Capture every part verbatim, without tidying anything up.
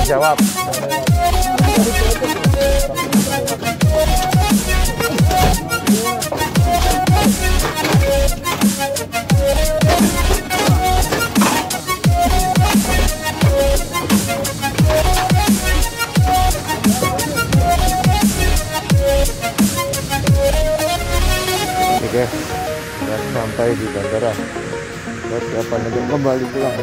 dijawab. Oke, sudah sampai di bandara. Persiapan untuk kembali pulang.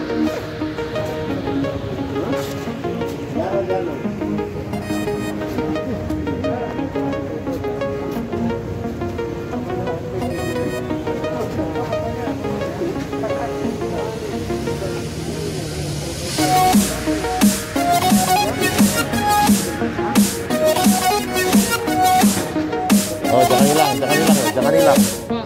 Oh, jangan hilang, jangan hilang, ya, jangan hilang.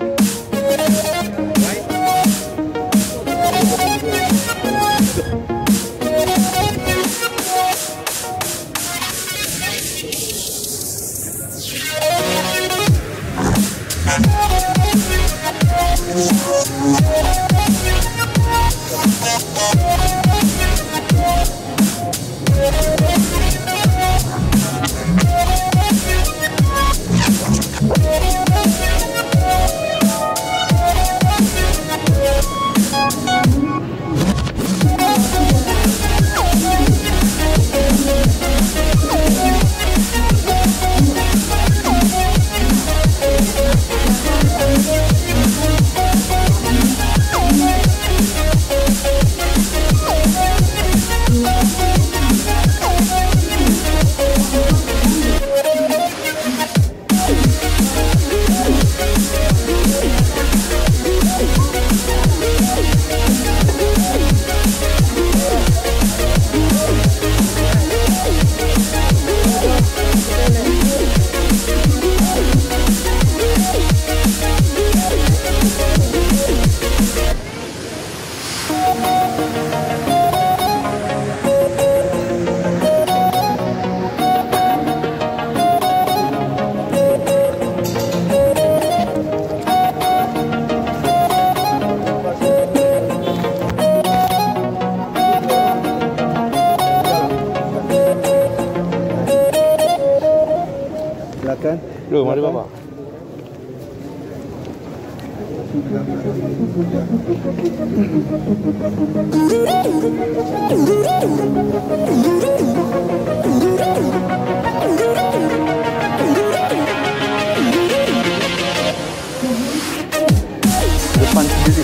Silakan. Belum, mari Bapak. Depan sendiri.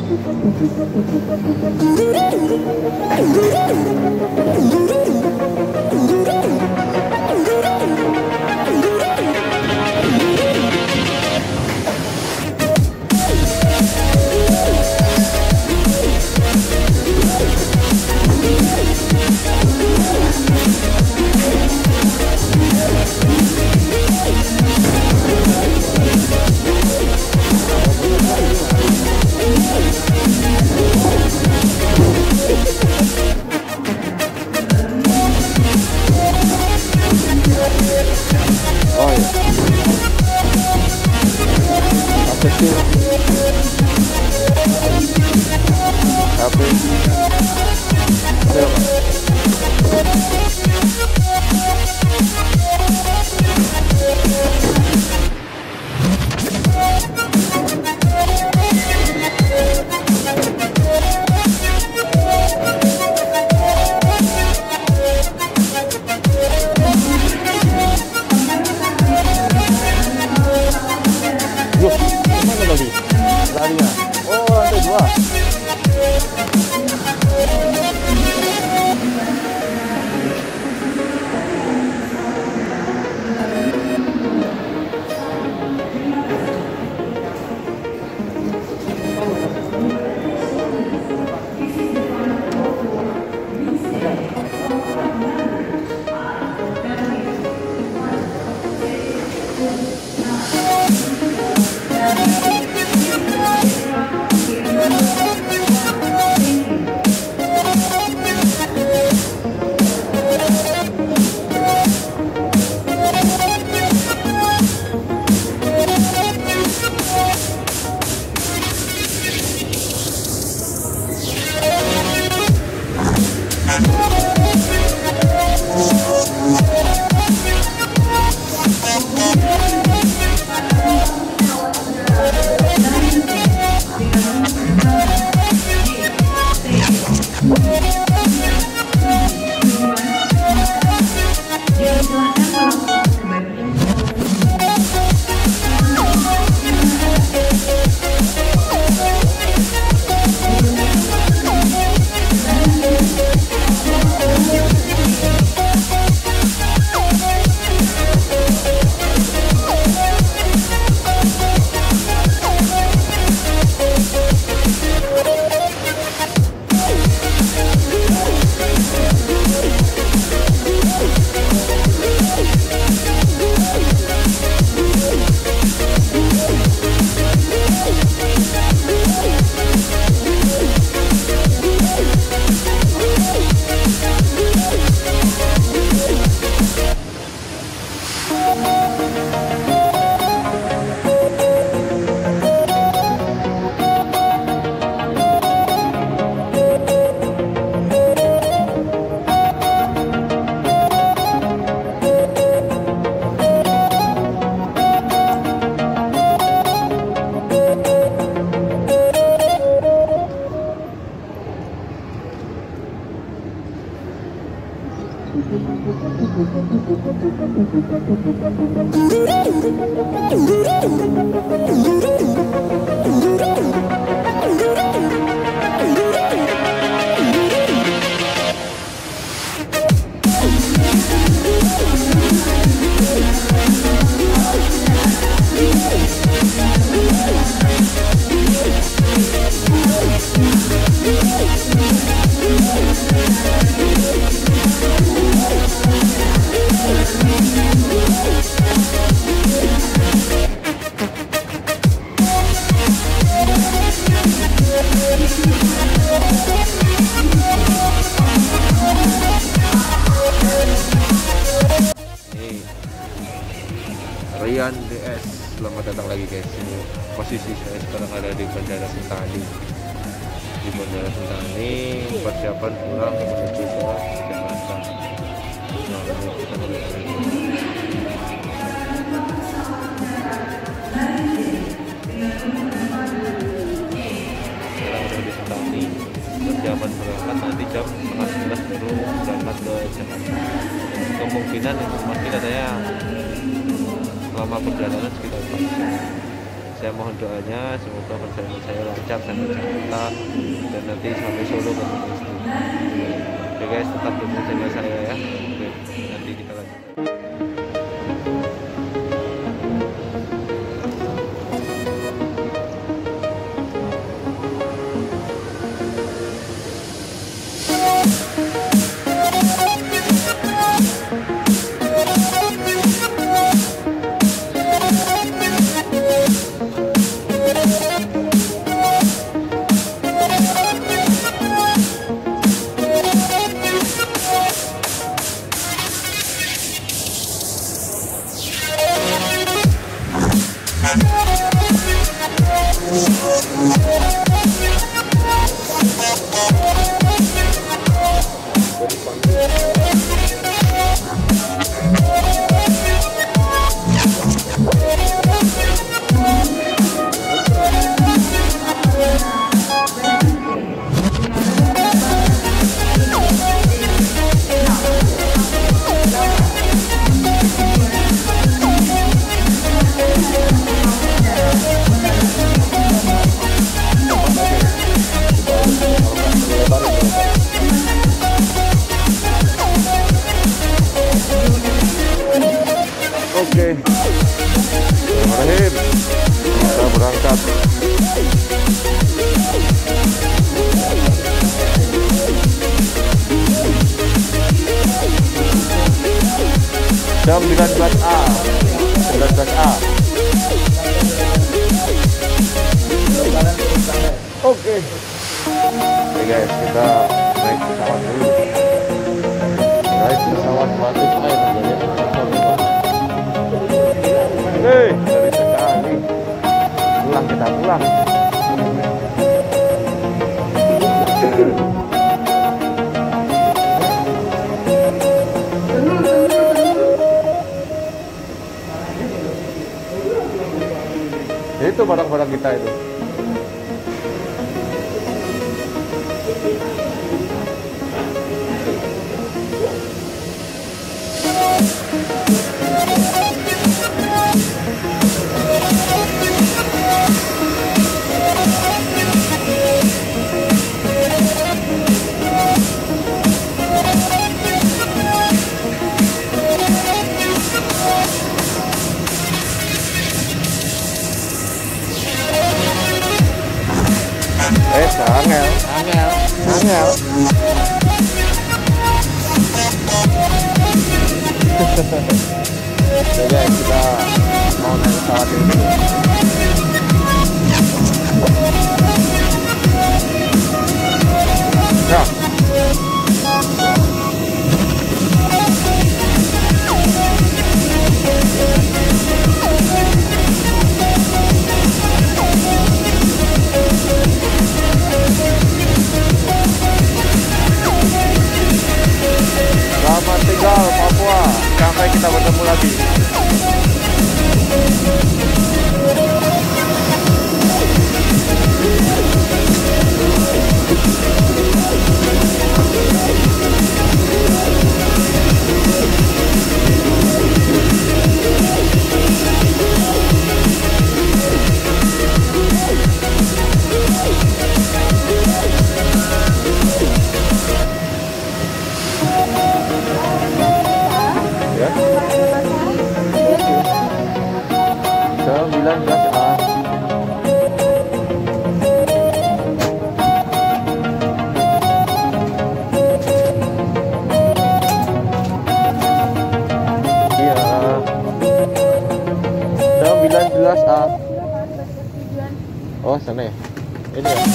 Rian D S, selamat datang lagi guys. Ini posisi saya sekarang ada di Bandara Sentani. Di Bandara Sentani, persiapan pulang menuju ke Jakarta. Nah, ini kita melihat lagi. Sekarang ada di Sentani. Persiapan berangkat nanti jam setengah sebelas baru berangkat ke Jakarta. Kemungkinan informasi katanya selama perjalanan sekitar empat jam. Saya mohon doanya semoga perjalanan saya lancar sampai Jakarta dan nanti sampai Solo ketemu istri. Oke guys, tetap dukung channel saya ya. Oke, nanti kita lanjut. Oke, Bismillahirrahmanirrahim. Kita berangkat. Jam sembilan belas A. sembilan belas A. Oke. Oke guys, kita naik pesawat dulu. Naik pesawat masuk air terjadi. Hei, dari sekali. Pulang kita pulang. Itu barang-barang kita itu. Eh, angel, angel, angel. Oke guys, kita mau naik pesawat ini dulu. Ya. Selamat tinggal Papua, sampai kita bertemu lagi. sembilan belas A. Iya. sembilan belas A. Oh, sana ya. Ini ya.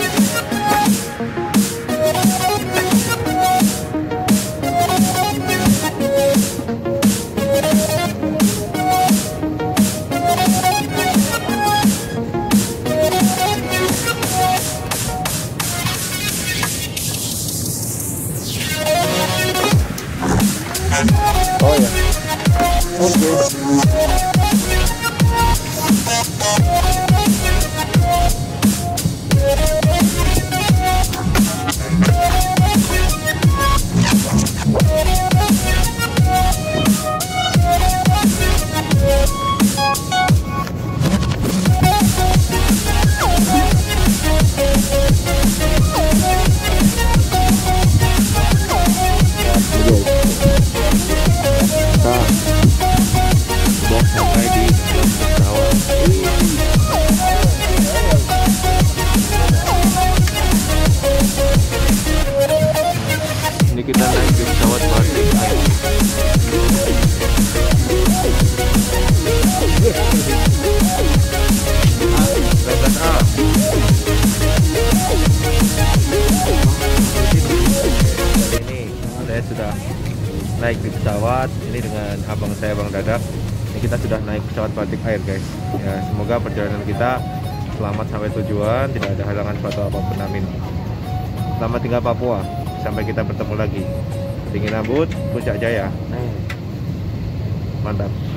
Oh ya. Oke. naik di pesawat ini dengan abang saya Bang Dadak. Ini kita sudah naik pesawat Batik Air guys. Ya, semoga perjalanan kita selamat sampai tujuan, tidak ada halangan suatu apapun, amin. Selamat tinggal Papua. Sampai kita bertemu lagi. Dingin Rambut, Puncak Jaya. Mantap.